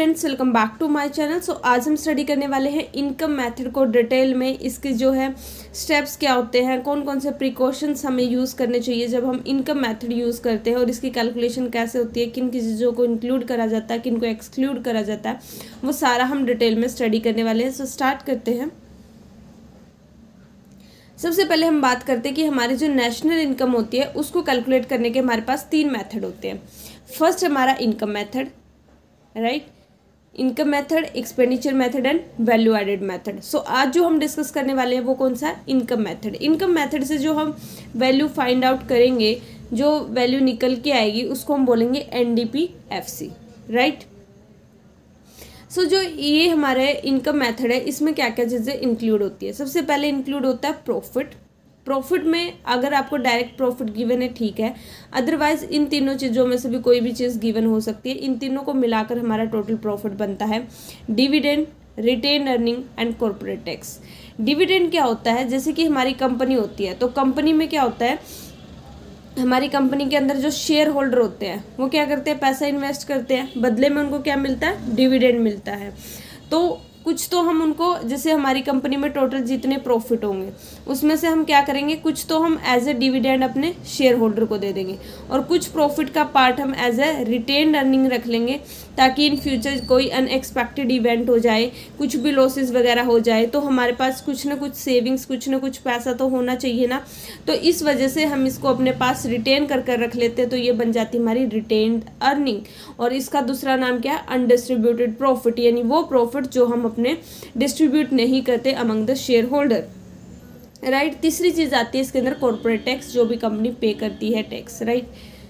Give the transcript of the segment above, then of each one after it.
Friends, welcome back to my channel. So आज हम study करने वाले हैं इनकम मेथड को डिटेल में। इसके जो है स्टेप्स क्या होते हैं, कौन कौन से प्रिकॉशंस हमें यूज़ करने चाहिए जब हम इनकम मेथड यूज़ करते हैं, और इसकी कैलकुलेशन कैसे होती है, किन किन चीज़ों को इंक्लूड करा जाता है, किन को एक्सक्लूड करा जाता है, वो सारा हम डिटेल में स्टडी करने वाले हैं। सो स्टार्ट करते हैं। सबसे पहले हम बात करते हैं कि हमारी जो नेशनल इनकम होती है उसको कैलकुलेट करने के हमारे पास 3 मेथड होते हैं। फर्स्ट हमारा income method, right, income method, expenditure method and value added method. So आज जो हम डिस्कस करने वाले हैं वो कौन सा है, इनकम मेथड। इनकम मेथड से जो हम वैल्यू फाइंड आउट करेंगे, जो वैल्यू निकल के आएगी उसको हम बोलेंगे NDPFC, राइट। सो जो ये हमारे इनकम मेथड है इसमें क्या क्या चीज़ें इंक्लूड होती है। सबसे पहले इंक्लूड होता है प्रॉफिट। प्रॉफिट में अगर आपको डायरेक्ट प्रॉफिट गिवन है ठीक है, अदरवाइज इन तीनों चीज़ों में से भी कोई भी चीज़ गिवन हो सकती है। इन तीनों को मिलाकर हमारा टोटल प्रॉफिट बनता है। Dividend, retained earning and corporate tax. Dividend क्या होता है, जैसे कि हमारी कंपनी होती है तो कंपनी में क्या होता है, हमारी कंपनी के अंदर जो शेयर होल्डर होते हैं वो क्या करते हैं, पैसा इन्वेस्ट करते हैं, बदले में उनको क्या मिलता है, डिविडेंड मिलता है। तो कुछ तो हम उनको, जैसे हमारी कंपनी में टोटल जितने प्रॉफिट होंगे उसमें से हम क्या करेंगे, कुछ तो हम एज ए डिविडेंड अपने शेयर होल्डर को दे देंगे, और कुछ प्रॉफिट का पार्ट हम एज ए रिटेन्ड अर्निंग रख लेंगे, ताकि इन फ्यूचर कोई अनएक्सपेक्टेड इवेंट हो जाए, कुछ भी लॉसेस वगैरह हो जाए तो हमारे पास कुछ ना कुछ सेविंग्स, कुछ ना कुछ पैसा तो होना चाहिए ना। तो इस वजह से हम इसको अपने पास रिटेन कर कर रख लेते हैं, तो ये बन जाती है हमारी रिटेन्ड अर्निंग। और इसका दूसरा नाम क्या है, अनडिस्ट्रीब्यूटेड प्रॉफिट, यानी वो प्रॉफिट जो हम अपने डिस्ट्रीब्यूट नहीं करते among the share holder, right. तीसरी चीज आती है इसके अंदर कॉर्पोरेट टैक्स, जो भी कंपनी पे करती है टैक्स, राइट।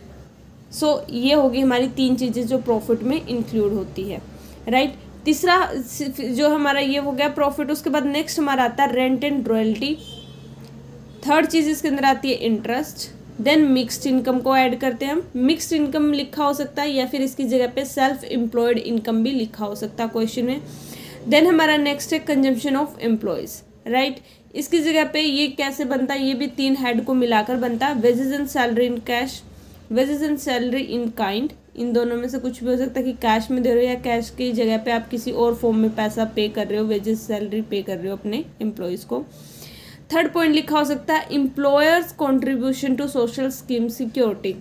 सो ये होगी हमारी 3 चीजें जो प्रॉफिट में इंक्लूड होती है, राइट। तीसरा जो हमारा ये हो गया प्रॉफिट। उसके बाद नेक्स्ट हमारा आता है रेंट एंड रॉयल्टी। थर्ड चीज इसके अंदर आती है इंटरेस्ट। देन मिक्स्ड इनकम को ऐड करते हैं हम। मिक्स्ड इनकम लिखा हो सकता है या फिर इसकी जगह पे सेल्फ एम्प्लॉयड इनकम भी लिखा हो सकता है क्वेश्चन में। देन हमारा नेक्स्ट है कंजम्पशन ऑफ एम्प्लॉयज, राइट। इसकी जगह पे ये कैसे बनता है, ये भी 3 हेड को मिलाकर बनता है। Wages and salary in cash, wages and salary in kind. इन दोनों में से कुछ भी हो सकता है कि कैश में दे रहे हो या कैश की जगह पे आप किसी और फॉर्म में पैसा पे कर रहे हो, वेजेस सैलरी पे कर रहे हो अपने एम्प्लॉयज़ को। थर्ड पॉइंट लिखा हो सकता है employers contribution to social scheme security,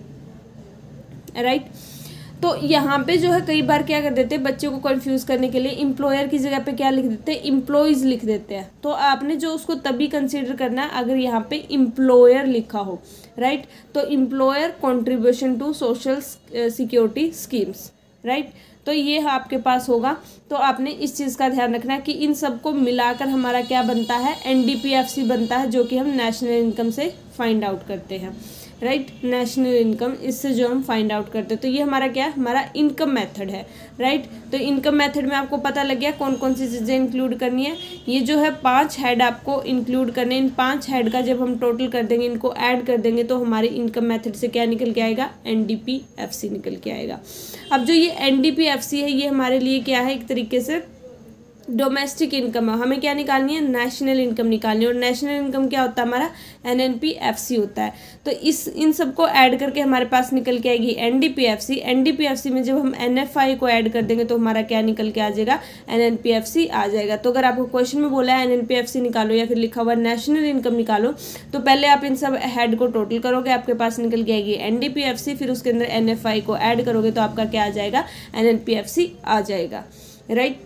right. तो यहाँ पे जो है कई बार क्या कर देते हैं, बच्चों को कंफ्यूज करने के लिए एम्प्लॉयर की जगह पे क्या लिख देते हैं, एम्प्लॉयज लिख देते हैं। तो आपने जो उसको तभी कंसीडर करना है अगर यहाँ पे एम्प्लॉयर लिखा हो, राइट। तो employer contribution to social security schemes, right. तो ये आपके पास होगा। तो आपने इस चीज़ का ध्यान रखना है कि इन सबको मिलाकर हमारा क्या बनता है, NDPFC बनता है, जो कि हम नेशनल इनकम से फाइंड आउट करते हैं, राइट। नेशनल इनकम, इससे जो हम फाइंड आउट करते हैं। तो ये हमारा क्या है, हमारा इनकम मेथड है, राइट। तो इनकम मेथड में आपको पता लग गया कौन कौन सी चीज़ें इंक्लूड करनी है। ये जो है 5 हेड आपको इंक्लूड करने, इन 5 हेड का जब हम टोटल कर देंगे, इनको ऐड कर देंगे, तो हमारे इनकम मेथड से क्या निकल के आएगा, NDPFC निकल के आएगा। अब जो ये NDPFC है ये हमारे लिए क्या है, एक तरीके से डोमेस्टिक इनकम है। हमें क्या निकालनी है, नेशनल इनकम निकालनी है। और नेशनल इनकम क्या होता है हमारा, NNPFC होता है। तो इन सबको ऐड करके हमारे पास निकल के आएगी NDPFC। NDPFC में जब हम NFI को ऐड कर देंगे तो हमारा क्या निकल के आ जाएगा, NNPFC आ जाएगा। तो अगर आपको क्वेश्चन में बोला है NNPFC निकालो या फिर लिखा हुआ नेशनल इनकम निकालो, तो पहले आप इन सब हेड को टोटल करोगे, आपके पास निकल के आएगी NDPFC, फिर उसके अंदर NFI को ऐड करोगे तो आपका क्या आ जाएगा, NNPFC आ जाएगा, राइट।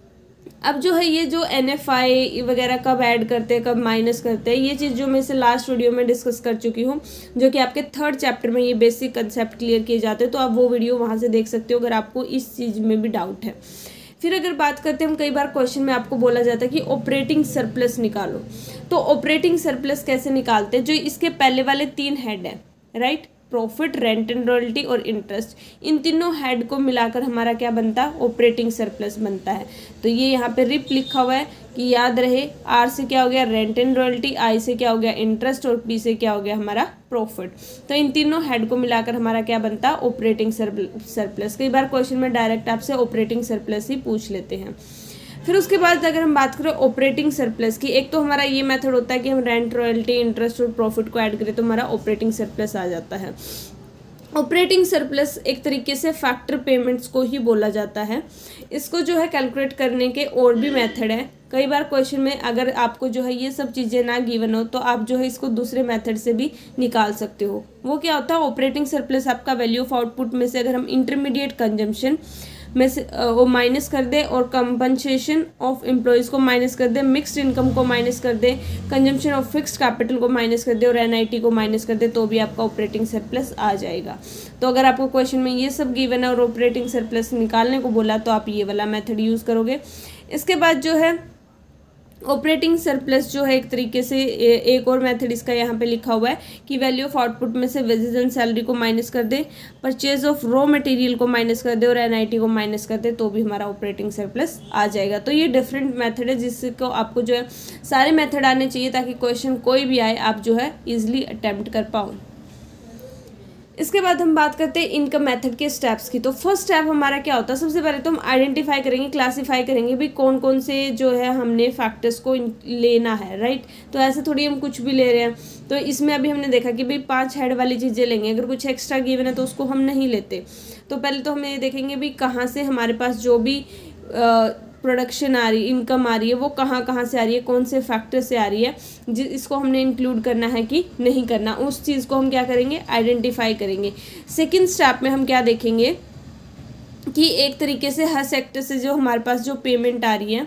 अब जो है ये जो NFI वगैरह कब ऐड करते हैं, कब माइनस करते हैं, ये चीज़ जो मैं इसे लास्ट वीडियो में डिस्कस कर चुकी हूँ, जो कि आपके 3rd चैप्टर में ये बेसिक कंसेप्ट क्लियर किए जाते हैं। तो आप वो वीडियो वहाँ से देख सकते हो अगर आपको इस चीज़ में भी डाउट है। फिर अगर बात करते हैं हम, कई बार क्वेश्चन में आपको बोला जाता है कि ऑपरेटिंग सरप्लस निकालो। तो ऑपरेटिंग सरप्लस कैसे निकालते हैं, जो इसके पहले वाले 3 हेड हैं, right. Profit, rent and royalty और इंटरेस्ट, इन तीनों हेड को मिलाकर हमारा क्या बनता है, ऑपरेटिंग सरप्लस बनता है। तो ये यहाँ पे रिप लिखा हुआ है कि याद रहे, R से क्या हो गया, रेंट एंड रॉयल्टी, I से क्या हो गया, इंटरेस्ट, और P से क्या हो गया, हमारा प्रॉफिट। तो इन तीनों हेड को मिलाकर हमारा क्या बनता है, ऑपरेटिंग सरप्लस। कई बार क्वेश्चन में डायरेक्ट आपसे ऑपरेटिंग सरप्लस ही पूछ लेते हैं। फिर उसके बाद अगर हम बात करें ऑपरेटिंग सरप्लस की, एक तो हमारा ये मेथड होता है कि हम रेंट, रॉयल्टी, इंटरेस्ट और प्रॉफिट को ऐड करें तो हमारा ऑपरेटिंग सरप्लस आ जाता है। ऑपरेटिंग सरप्लस एक तरीके से फैक्टर पेमेंट्स को ही बोला जाता है। इसको जो है कैलकुलेट करने के और भी मेथड है। कई बार क्वेश्चन में अगर आपको जो है ये सब चीज़ें ना गिवन हो तो आप जो है इसको दूसरे मेथड से भी निकाल सकते हो। वो क्या होता है, ऑपरेटिंग सरप्लस आपका वैल्यू ऑफ आउटपुट में से अगर हम इंटरमीडिएट कंजम्पशन में से वो माइनस कर दे और कंपनसेशन ऑफ एम्प्लॉयज़ को माइनस कर दे, मिक्स्ड इनकम को माइनस कर दे, कंजम्पशन ऑफ फिक्स्ड कैपिटल को माइनस कर दे और एनआईटी को माइनस कर दे, तो भी आपका ऑपरेटिंग सरप्लस आ जाएगा। तो अगर आपको क्वेश्चन में ये सब गिवन है और ऑपरेटिंग सरप्लस निकालने को बोला तो आप ये वाला मेथड यूज़ करोगे। इसके बाद जो है ऑपरेटिंग सरप्लस जो है एक तरीके से एक और मेथड इसका यहाँ पे लिखा हुआ है कि वैल्यू ऑफ आउटपुट में से वेजेस एंड सैलरी को माइनस कर दे, परचेज ऑफ रॉ मटेरियल को माइनस कर दे और एनआईटी को माइनस कर दे, तो भी हमारा ऑपरेटिंग सरप्लस आ जाएगा। तो ये डिफरेंट मेथड है जिसको आपको जो है सारे मेथड आने चाहिए ताकि क्वेश्चन कोई भी आए आप जो है ईजिली अटेम्प्ट कर पाओ। इसके बाद हम बात करते हैं इनकम मेथड के स्टेप्स की। तो फर्स्ट स्टेप हमारा क्या होता है, सबसे पहले तो हम आइडेंटिफाई करेंगे, क्लासीफाई करेंगे भी कौन कौन से जो है हमने फैक्टर्स को लेना है, राइट। तो ऐसे थोड़ी हम कुछ भी ले रहे हैं। तो इसमें अभी हमने देखा कि भाई 5 हेड वाली चीज़ें लेंगे, अगर कुछ एक्स्ट्रा गिवन है तो उसको हम नहीं लेते। तो पहले तो हम ये देखेंगे भी कहाँ से हमारे पास जो भी प्रोडक्शन आ रही, इनकम आ रही है, वो कहाँ कहाँ से आ रही है, कौन से फैक्टर से आ रही है, इसको हमने इंक्लूड करना है कि नहीं करना, उस चीज़ को हम क्या करेंगे, आइडेंटिफाई करेंगे। सेकंड स्टेप में हम क्या देखेंगे कि एक तरीके से हर सेक्टर से जो हमारे पास जो पेमेंट आ रही है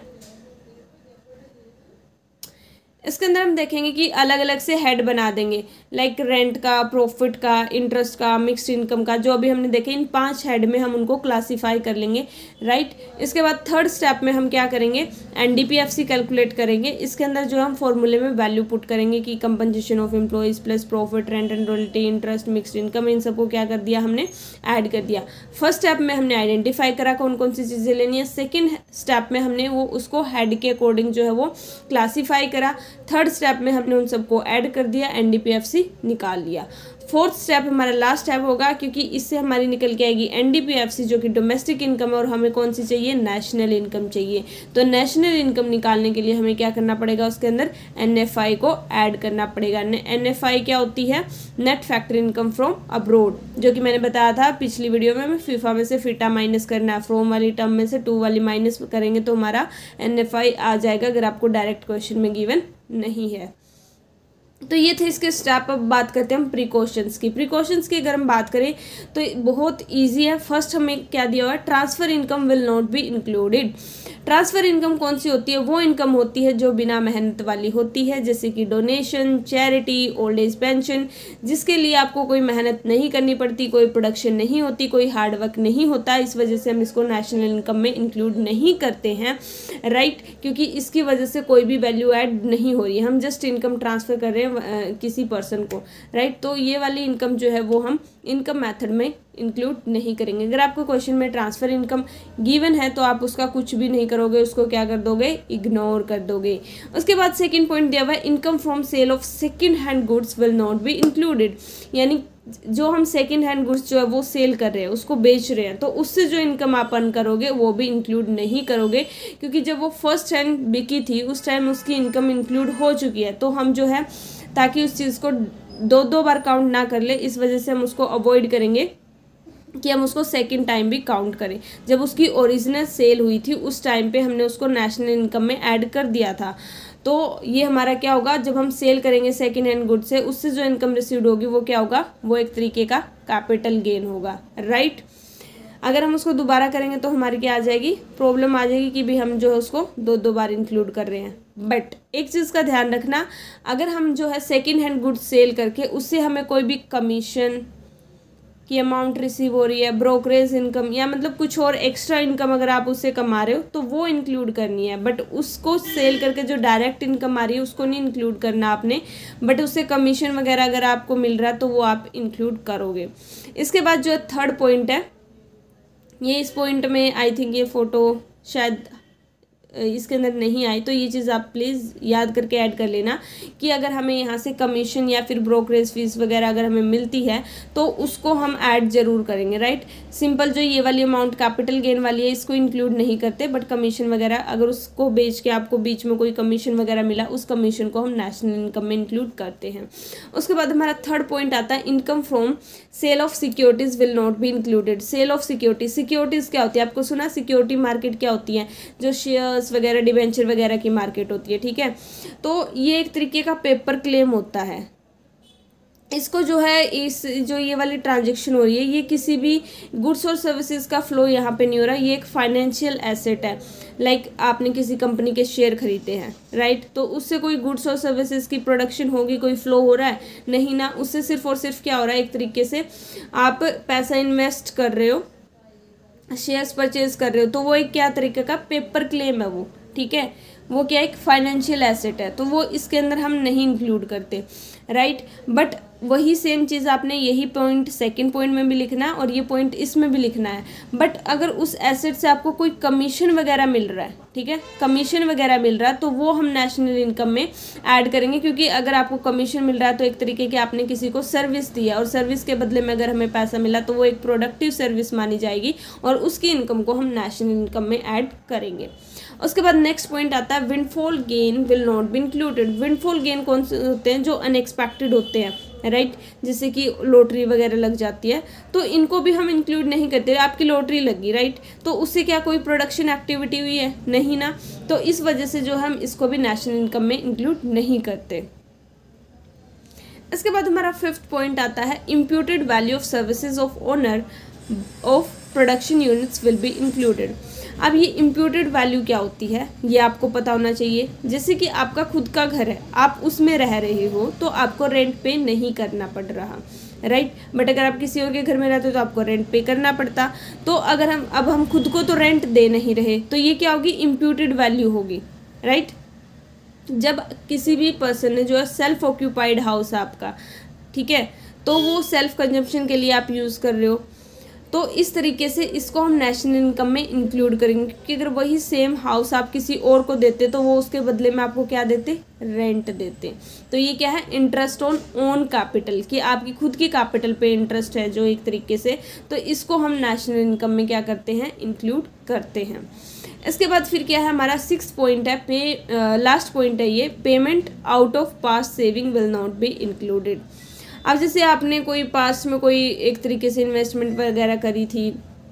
इसके अंदर हम देखेंगे कि अलग अलग से हेड बना देंगे, लाइक रेंट का, प्रॉफिट का, इंटरेस्ट का, मिक्स्ड इनकम का, जो अभी हमने देखे इन 5 हेड में हम उनको क्लासीफाई कर लेंगे, राइट। इसके बाद थर्ड स्टेप में हम क्या करेंगे, एनडीपीएफसी कैलकुलेट करेंगे। इसके अंदर जो हम फॉर्मूले में वैल्यू पुट करेंगे कि compensation of employees plus profit, rent and royalty, interest, mixed income, इन सबको क्या कर दिया हमने, ऐड कर दिया। फर्स्ट स्टेप में हमने आइडेंटिफाई करा कौन कौन सी चीज़ें लेनी है। सेकेंड स्टेप में हमने वो उसको हेड के अकॉर्डिंग जो है वो क्लासीफाई करा। थर्ड स्टेप में हमने उन सबको ऐड कर दिया, एनडीपीएफसी निकाल लिया। फोर्थ स्टेप हमारा लास्ट स्टेप होगा क्योंकि इससे हमारी निकल के आएगी एनडीपीएफसी जो कि डोमेस्टिक इनकम है और हमें कौन सी चाहिए, नेशनल इनकम चाहिए। तो नेशनल इनकम निकालने के लिए हमें क्या करना पड़ेगा, उसके अंदर एनएफआई को ऐड करना पड़ेगा। एनएफआई क्या होती है, net factor income from abroad, जो कि मैंने बताया था पिछली वीडियो में, फीफा में से फीटा माइनस करना है, फ्रॉम वाली टर्म में से टू वाली माइनस करेंगे तो हमारा एनएफआई आ जाएगा अगर आपको डायरेक्ट क्वेश्चन में गिवन नहीं है। तो ये थे इसके स्टेप। अब बात करते हैं हम प्रिकॉशंस की। प्रिकॉशंस की अगर हम बात करें तो बहुत इजी है। फर्स्ट हमें क्या दिया हुआ है, transfer income will not be included. Transfer income कौन सी होती है, वो इनकम होती है जो बिना मेहनत वाली होती है, जैसे कि donation, charity, old age pension, जिसके लिए आपको कोई मेहनत नहीं करनी पड़ती, कोई प्रोडक्शन नहीं होती, कोई हार्ड वर्क नहीं होता। इस वजह से हम इसको नेशनल इनकम में इंक्लूड नहीं करते हैं, राइट, क्योंकि इसकी वजह से कोई भी वैल्यू ऐड नहीं हो रही है, हम जस्ट इनकम ट्रांसफ़र कर रहे हैं किसी पर्सन को, राइट। तो ये वाली इनकम जो है वो हम इनकम मेथड में इंक्लूड नहीं करेंगे। अगर आपको क्वेश्चन में ट्रांसफ़र इनकम गिवन है तो आप उसका कुछ भी नहीं करोगे, उसको क्या कर दोगे, इग्नोर कर दोगे। उसके बाद सेकंड पॉइंट दिया हुआ है, income from sale of second hand goods will not be included. यानी जो हम सेकंड हैंड गुड्स जो है वो सेल कर रहे हैं, उसको बेच रहे हैं, तो उससे जो इनकम आप अर्न करोगे वो भी इंक्लूड नहीं करोगे, क्योंकि जब वो फर्स्ट हैंड बिकी थी उस टाइम उसकी इनकम इंक्लूड हो चुकी है। तो हम जो है ताकि उस चीज़ को दो बार काउंट ना कर ले, इस वजह से हम उसको अवॉइड करेंगे कि हम उसको सेकंड टाइम भी काउंट करें। जब उसकी ओरिजिनल सेल हुई थी उस टाइम पे हमने उसको नेशनल इनकम में ऐड कर दिया था। तो ये हमारा क्या होगा, जब हम सेल करेंगे सेकंड हैंड गुड से, उससे जो इनकम रिसीव्ड होगी वो क्या होगा, वो एक तरीके का कैपिटल गेन होगा, राइट। अगर हम उसको दोबारा करेंगे तो हमारी क्या आ जाएगी, प्रॉब्लम आ जाएगी कि भी हम जो है उसको दो बार इंक्लूड कर रहे हैं। बट एक चीज़ का ध्यान रखना, अगर हम जो है सेकंड हैंड गुड्स सेल करके उससे हमें कोई भी कमीशन की अमाउंट रिसीव हो रही है, ब्रोकरेज इनकम या मतलब कुछ और एक्स्ट्रा इनकम अगर आप उससे कमा रहे हो तो वो इंक्लूड करनी है। बट उसको सेल करके जो डायरेक्ट इनकम आ रही है उसको नहीं इंक्लूड करना आपने, बट उससे कमीशन वगैरह अगर आपको मिल रहा है तो वो आप इंक्लूड करोगे। इसके बाद जो थर्ड पॉइंट है, ये इस पॉइंट में आई थिंक ये फ़ोटो शायद इसके अंदर नहीं आई, तो ये चीज़ आप प्लीज़ याद करके ऐड कर लेना कि अगर हमें यहाँ से कमीशन या फिर ब्रोकरेज फीस वगैरह अगर हमें मिलती है तो उसको हम ऐड जरूर करेंगे, राइट। सिंपल जो ये वाली अमाउंट कैपिटल गेन वाली है इसको इंक्लूड नहीं करते, बट कमीशन वगैरह अगर उसको बेच के आपको बीच में कोई कमीशन वगैरह मिला उस कमीशन को हम नेशनल इनकम में इंक्लूड करते हैं। उसके बाद हमारा थर्ड पॉइंट आता है income from sale of securities will not be included. Sale of securities क्या होती है, आपको सुना सिक्योरिटी मार्केट क्या होती है, जो शेयर्स वगैरह डिबेंचर वगैरह की मार्केट होती है, ठीक है। तो ये एक तरीके का पेपर क्लेम होता है। इसको जो है इस जो ये वाली ट्रांजेक्शन हो रही है ये किसी भी गुड्स और सर्विसेज का फ्लो यहाँ पे नहीं हो रहा, ये एक फाइनेंशियल एसेट है। लाइक आपने किसी कंपनी के शेयर खरीदे हैं, राइट, तो उससे कोई गुड्स और सर्विसेज की प्रोडक्शन होगी, कोई फ्लो हो रहा है नहीं ना, उससे सिर्फ और सिर्फ क्या हो रहा है, एक तरीके से आप पैसा इन्वेस्ट कर रहे हो, शेयर्स परचेज कर रहे हो, तो वो एक क्या तरीके का पेपर क्लेम है वो, ठीक है, वो क्या एक फाइनेंशियल एसेट है, तो वो इसके अंदर हम नहीं इंक्लूड करते, राइट। बट वही सेम चीज़ आपने यही पॉइंट सेकंड पॉइंट में भी लिखना है और ये पॉइंट इसमें भी लिखना है। बट अगर उस एसेट से आपको कोई कमीशन वगैरह मिल रहा है, ठीक है, कमीशन वगैरह मिल रहा है तो वो हम नेशनल इनकम में ऐड करेंगे, क्योंकि अगर आपको कमीशन मिल रहा है तो एक तरीके की आपने किसी को सर्विस दी है और सर्विस के बदले में अगर हमें पैसा मिला तो वो एक प्रोडक्टिव सर्विस मानी जाएगी और उसकी इनकम को हम नेशनल इनकम में ऐड करेंगे। उसके बाद नेक्स्ट पॉइंट आता है windfall gain will not be included. Windfall gain कौन से होते हैं, जो अनएक्सपेक्टेड होते हैं, राइट, जैसे कि लॉटरी वगैरह लग जाती है तो इनको भी हम इंक्लूड नहीं करते। आपकी लॉटरी लगी, राइट, तो उससे क्या कोई प्रोडक्शन एक्टिविटी हुई है, नहीं ना, तो इस वजह से जो हम इसको भी नेशनल इनकम में इंक्लूड नहीं करते। इसके बाद हमारा फिफ्थ पॉइंट आता है imputed value of services of owner of production units will be included. अब ये इम्प्यूटेड वैल्यू क्या होती है ये आपको पता होना चाहिए। जैसे कि आपका खुद का घर है, आप उसमें रह रहे हो तो आपको रेंट पे नहीं करना पड़ रहा, राइट, बट अगर आप किसी और के घर में रहते हो तो आपको रेंट पे करना पड़ता। तो अगर हम खुद को तो रेंट दे नहीं रहे तो ये क्या होगी, इम्प्यूटेड वैल्यू होगी, राइट। जब किसी भी पर्सन ने जो है सेल्फ ऑक्यूपाइड हाउस है आपका, ठीक है, तो वो सेल्फ कंजम्पशन के लिए आप यूज़ कर रहे हो, तो इस तरीके से इसको हम नेशनल इनकम में इंक्लूड करेंगे, क्योंकि अगर वही सेम हाउस आप किसी और को देते तो वो उसके बदले में आपको क्या देते, रेंट देते। तो ये क्या है, इंटरेस्ट ऑन ओन कैपिटल, कि आपकी खुद की कैपिटल पे इंटरेस्ट है जो एक तरीके से, तो इसको हम नेशनल इनकम में क्या करते हैं, इंक्लूड करते हैं। इसके बाद फिर क्या है, हमारा सिक्स पॉइंट है, लास्ट पॉइंट है ये, payment out of past saving will not be included. अब जैसे आपने कोई पास्ट में कोई एक तरीके से इन्वेस्टमेंट वगैरह करी थी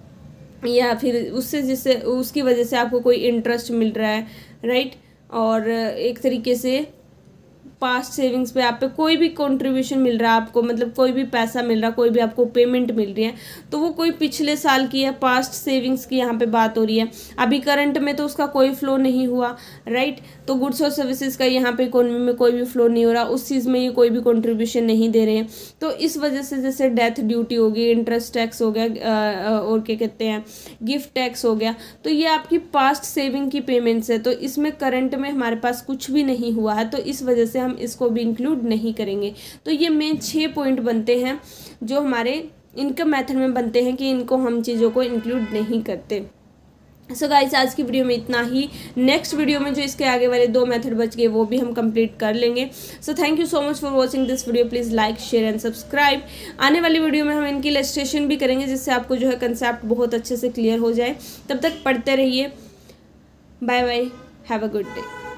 या फिर उससे जिससे उसकी वजह से आपको कोई इंटरेस्ट मिल रहा है, राइट, और एक तरीके से पास्ट सेविंग्स पे आप पे कोई भी कंट्रीब्यूशन मिल रहा है आपको, मतलब कोई भी पैसा मिल रहा है, कोई भी आपको पेमेंट मिल रही है, तो वो कोई पिछले साल की है, पास्ट सेविंग्स की यहाँ पे बात हो रही है। अभी करंट में तो उसका कोई फ्लो नहीं हुआ, राइट, तो गुड्स और सर्विसेज का यहाँ पे इकोनॉमी में कोई भी फ्लो नहीं हो रहा, उस चीज़ में ये कोई भी कंट्रीब्यूशन नहीं दे रहे हैं। तो इस वजह से जैसे डेथ ड्यूटी हो गई, इंटरेस्ट टैक्स हो गया, और क्या कहते हैं, गिफ्ट टैक्स हो गया, तो ये आपकी पास्ट सेविंग की पेमेंट्स है, तो इसमें करंट में हमारे पास कुछ भी नहीं हुआ है, तो इस वजह से हम इसको भी इंक्लूड नहीं करेंगे। तो ये मेन 6 पॉइंट बनते हैं जो हमारे इनकम मेथड में बनते हैं कि इनको हम चीज़ों को इंक्लूड नहीं करते। सो गाइस, आज की वीडियो में इतना ही। नेक्स्ट वीडियो में जो इसके आगे वाले 2 मेथड बच गए वो भी हम कंप्लीट कर लेंगे। So thank you so much for watching this video. Please like, share and subscribe. आने वाली वीडियो में हम इनकी इलस्ट्रेशन भी करेंगे जिससे आपको जो है कंसेप्ट बहुत अच्छे से क्लियर हो जाए। तब तक पढ़ते रहिए। Bye bye, have a good day.